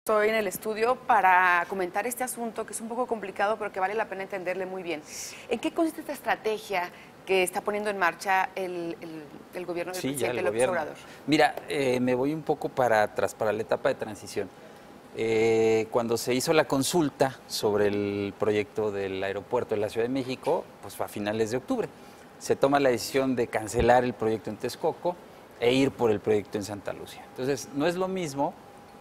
Estoy en el estudio para comentar este asunto que es un poco complicado, pero que vale la pena entenderle muy bien. ¿En qué consiste esta estrategia que está poniendo en marcha el gobierno del presidente López Obrador? Mira, me voy un poco para atrás, para la etapa de transición. Cuando se hizo la consulta sobre el proyecto del aeropuerto de la Ciudad de México, pues fue a finales de octubre. Se toma la decisión de cancelar el proyecto en Texcoco e ir por el proyecto en Santa Lucía. Entonces, no es lo mismo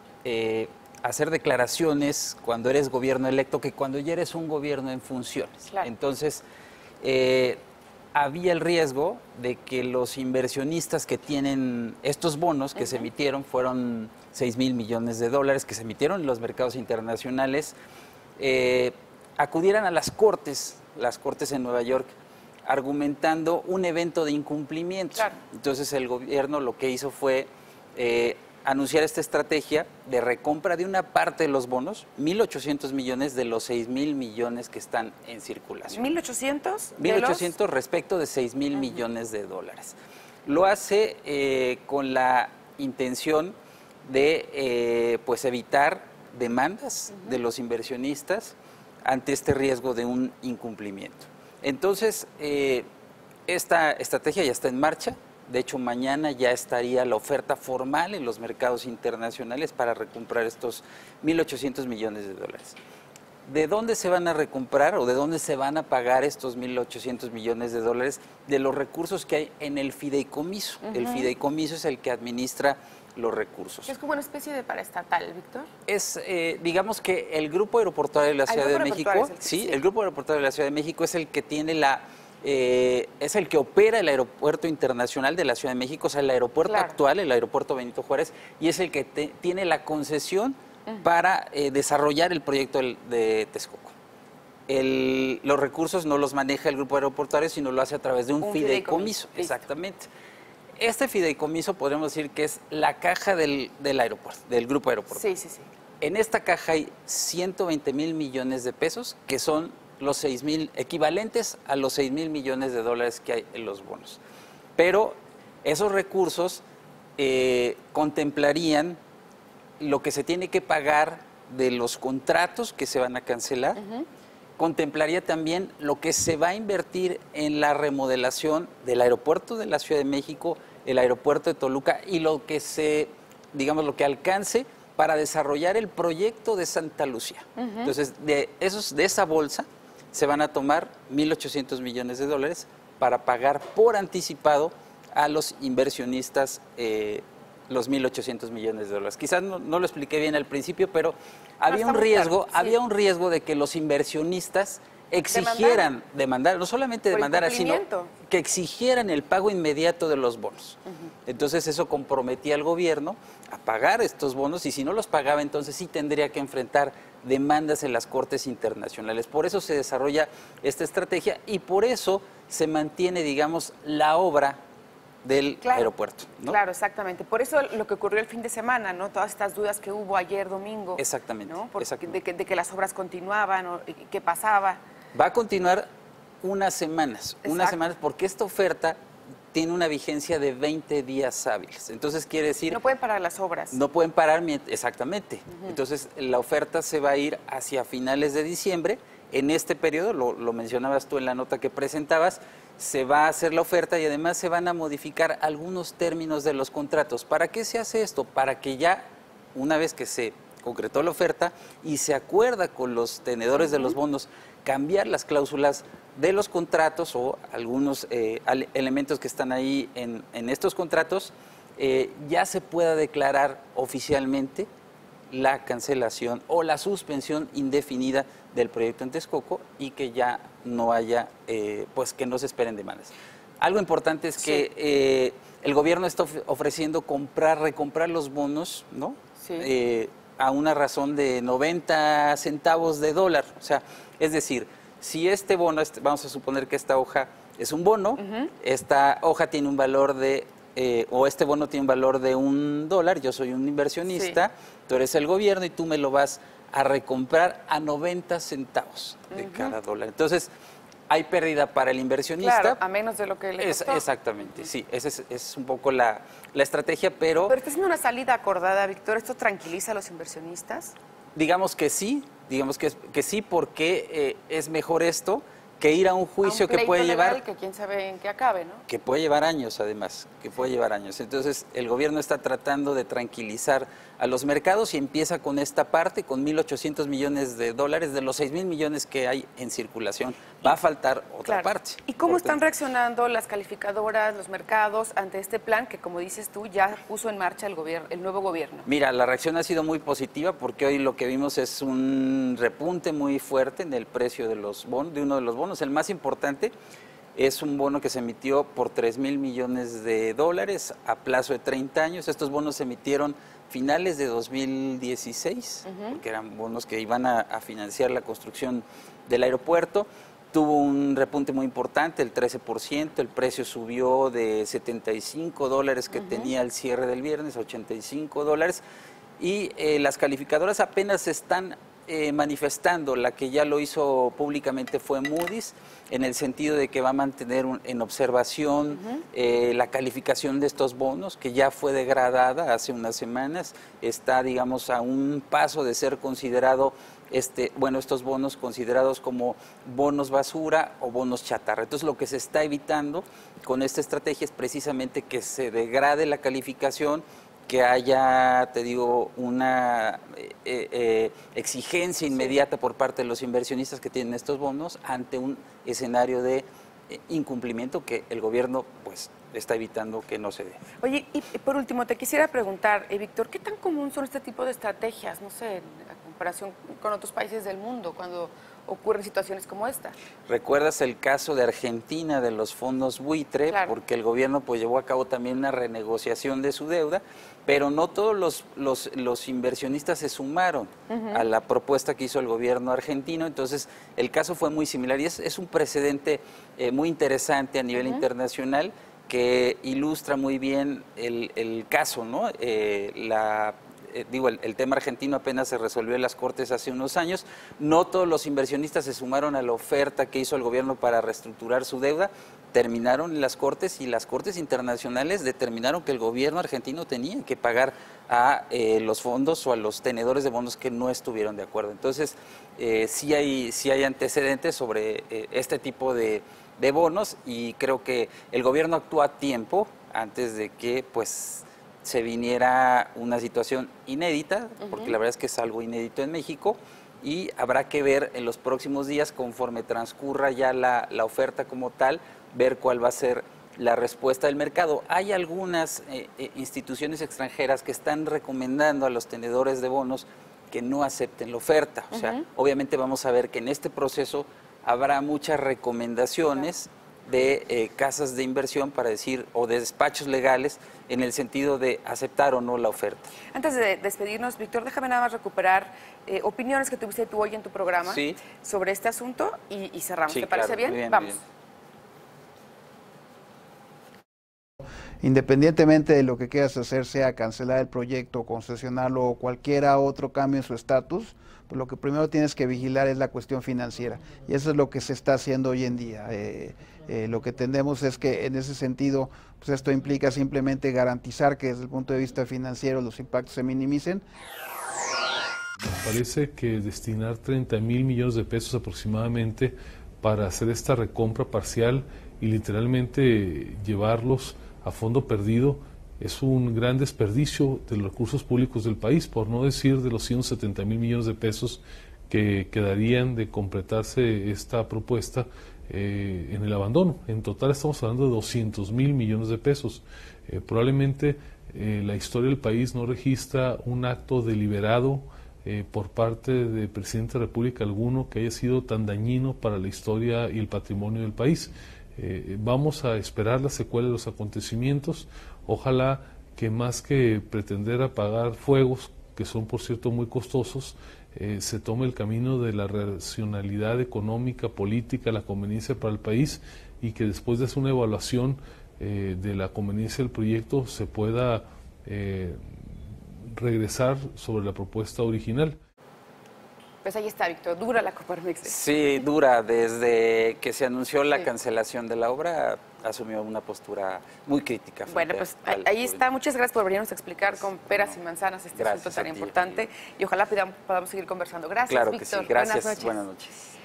hacer declaraciones cuando eres gobierno electo que cuando ya eres un gobierno en funciones. Claro. Entonces, había el riesgo de que los inversionistas que tienen estos bonos que se emitieron, fueron 6,000 millones de dólares que se emitieron en los mercados internacionales, acudieran a las cortes en Nueva York, argumentando un evento de incumplimiento. Claro. Entonces el gobierno lo que hizo fue anunciar esta estrategia de recompra de una parte de los bonos, 1.800 millones de los 6,000 millones que están en circulación. ¿1.800? 1.800 respecto de 6,000 millones de dólares. Lo hace con la intención de pues evitar demandas de los inversionistas ante este riesgo de un incumplimiento. Entonces, esta estrategia ya está en marcha. De hecho, mañana ya estaría la oferta formal en los mercados internacionales para recomprar estos 1.800 millones de dólares. ¿De dónde se van a recomprar o de dónde se van a pagar estos 1.800 millones de dólares? De los recursos que hay en el fideicomiso. El fideicomiso es el que administra los recursos. ¿Es como una especie de paraestatal, Víctor? Es, digamos que el Grupo Aeroportuario de la Ciudad de México, el Grupo Aeroportuario de la Ciudad de México es el que tiene es el que opera el aeropuerto internacional de la Ciudad de México, o sea, el aeropuerto actual, el aeropuerto Benito Juárez, y es el que tiene la concesión para desarrollar el proyecto de Texcoco. Los recursos no los maneja el Grupo Aeroportuario, sino lo hace a través de un fideicomiso. Exactamente. Este fideicomiso podemos decir que es la caja del aeropuerto, del Grupo Aeroportuario. Sí, sí, sí. En esta caja hay 120,000 millones de pesos, que son los 6,000, equivalentes a los 6,000 millones de dólares que hay en los bonos. Pero esos recursos contemplarían lo que se tiene que pagar de los contratos que se van a cancelar, contemplaría también lo que se va a invertir en la remodelación del aeropuerto de la Ciudad de México, el aeropuerto de Toluca y lo que lo que alcance para desarrollar el proyecto de Santa Lucía. Entonces, de esa bolsa se van a tomar 1.800 millones de dólares para pagar por anticipado a los inversionistas los 1.800 millones de dólares. Quizás no lo expliqué bien al principio, pero había un riesgo de que los inversionistas exigieran demandar, no solamente demandar, sino que exigieran el pago inmediato de los bonos. Entonces eso comprometía al gobierno a pagar estos bonos y si no los pagaba, entonces sí tendría que enfrentar demandas en las cortes internacionales. Por eso se desarrolla esta estrategia y por eso se mantiene, digamos, la obra del aeropuerto, ¿no? Claro, exactamente. Por eso lo que ocurrió el fin de semana, ¿no? Todas estas dudas que hubo ayer domingo. Exactamente. ¿No? De que las obras continuaban, o qué pasaba. Va a continuar unas semanas, porque esta oferta tiene una vigencia de 20 días hábiles. Entonces quiere decir... No pueden parar las obras. No pueden parar, exactamente. Entonces la oferta se va a ir hacia finales de diciembre. En este periodo, lo mencionabas tú en la nota que presentabas, se va a hacer la oferta y además se van a modificar algunos términos de los contratos. ¿Para qué se hace esto? Para que ya, una vez que se concretó la oferta y se acuerda con los tenedores de los bonos, cambiar las cláusulas de los contratos o algunos elementos que están ahí en estos contratos, ya se pueda declarar oficialmente la cancelación o la suspensión indefinida del proyecto en Texcoco y que ya no haya, pues que no se esperen demandas. Algo importante es que el gobierno está ofreciendo recomprar los bonos, ¿no? Sí. A una razón de 90 centavos de dólar. O sea, es decir, si este bono, vamos a suponer que esta hoja es un bono, esta hoja tiene un valor de, o este bono tiene un valor de $1, yo soy un inversionista, tú eres el gobierno y tú me lo vas a recomprar a 90 centavos de cada dólar. Entonces, hay pérdida para el inversionista. Claro, a menos de lo que le costó. Exactamente, sí, esa es un poco la estrategia, pero... Pero está siendo una salida acordada, Víctor, ¿esto tranquiliza a los inversionistas? Digamos que sí, porque es mejor esto que ir a un juicio que puede llevar... que quién sabe en qué acabe, ¿no? Que puede llevar años, además, Entonces, el gobierno está tratando de tranquilizar a los mercados y empieza con esta parte, con 1.800 millones de dólares de los 6.000 millones que hay en circulación. Va a faltar otra parte. ¿Y cómo están reaccionando las calificadoras, los mercados, ante este plan que, como dices tú, ya puso en marcha el nuevo gobierno? Mira, la reacción ha sido muy positiva porque hoy lo que vimos es un repunte muy fuerte en el precio de los bonos, de uno de los bonos, el más importante. Es un bono que se emitió por 3.000 millones de dólares a plazo de 30 años. Estos bonos se emitieron finales de 2016, porque eran bonos que iban a financiar la construcción del aeropuerto. Tuvo un repunte muy importante, el 13%, el precio subió de $75 que tenía el cierre del viernes a $85, y las calificadoras apenas están manifestando. La que ya lo hizo públicamente fue Moody's, en el sentido de que va a mantener en observación la calificación de estos bonos, que ya fue degradada hace unas semanas, está, digamos, a un paso de ser considerado, estos bonos considerados como bonos basura o bonos chatarra. Entonces, lo que se está evitando con esta estrategia es precisamente que se degrade la calificación, que haya, te digo, una exigencia inmediata por parte de los inversionistas que tienen estos bonos ante un escenario de incumplimiento que el gobierno pues está evitando que no se dé. Oye, y por último, te quisiera preguntar, Víctor, ¿qué tan común son este tipo de estrategias, no sé, en comparación con otros países del mundo, cuando ocurren situaciones como esta? ¿Recuerdas el caso de Argentina de los fondos buitre? Claro. Porque el gobierno pues llevó a cabo también una renegociación de su deuda, pero no todos los inversionistas se sumaron a la propuesta que hizo el gobierno argentino. Entonces, el caso fue muy similar y es un precedente muy interesante a nivel internacional, que ilustra muy bien el caso, ¿no? El tema argentino apenas se resolvió en las Cortes hace unos años. No todos los inversionistas se sumaron a la oferta que hizo el gobierno para reestructurar su deuda. Terminaron en las Cortes y las Cortes internacionales determinaron que el gobierno argentino tenía que pagar a los fondos o a los tenedores de bonos que no estuvieron de acuerdo. Entonces, sí hay antecedentes sobre este tipo de bonos, y creo que el gobierno actuó a tiempo antes de que pues se viniera una situación inédita, porque la verdad es que es algo inédito en México, y habrá que ver en los próximos días, conforme transcurra ya la oferta como tal, ver cuál va a ser la respuesta del mercado. Hay algunas instituciones extranjeras que están recomendando a los tenedores de bonos que no acepten la oferta. O sea, obviamente vamos a ver que en este proceso habrá muchas recomendaciones de casas de inversión para decir, o de despachos legales, en el sentido de aceptar o no la oferta. Antes de despedirnos, Víctor, déjame nada más recuperar opiniones que tuviste tú hoy en tu programa sobre este asunto y cerramos. ¿Te parece bien? Bien? Vamos. Independientemente de lo que quieras hacer, sea cancelar el proyecto, concesionarlo o cualquier otro cambio en su estatus, pues lo que primero tienes que vigilar es la cuestión financiera, y eso es lo que se está haciendo hoy en día. Lo que entendemos es que en ese sentido, pues esto implica simplemente garantizar que desde el punto de vista financiero los impactos se minimicen. Parece que destinar 30.000 millones de pesos aproximadamente para hacer esta recompra parcial y literalmente llevarlos a fondo perdido es un gran desperdicio de los recursos públicos del país, por no decir de los 170.000 millones de pesos que quedarían de completarse esta propuesta en el abandono. En total estamos hablando de 200.000 millones de pesos. Probablemente la historia del país no registra un acto deliberado por parte del presidente de la República alguno que haya sido tan dañino para la historia y el patrimonio del país. Vamos a esperar la secuela de los acontecimientos. Ojalá que más que pretender apagar fuegos, que son por cierto muy costosos, se tome el camino de la racionalidad económica, política, la conveniencia para el país, y que después de hacer una evaluación de la conveniencia del proyecto se pueda regresar sobre la propuesta original. Pues ahí está, Víctor, dura la Coparmex. Sí, dura. Desde que se anunció la cancelación de la obra, asumió una postura muy crítica. Bueno, pues ahí está. Muchas gracias por venirnos a explicar con peras y manzanas este asunto tan importante. Y ojalá podamos seguir conversando. Gracias, claro Víctor. Que sí. Gracias. Buenas noches. Buenas noches.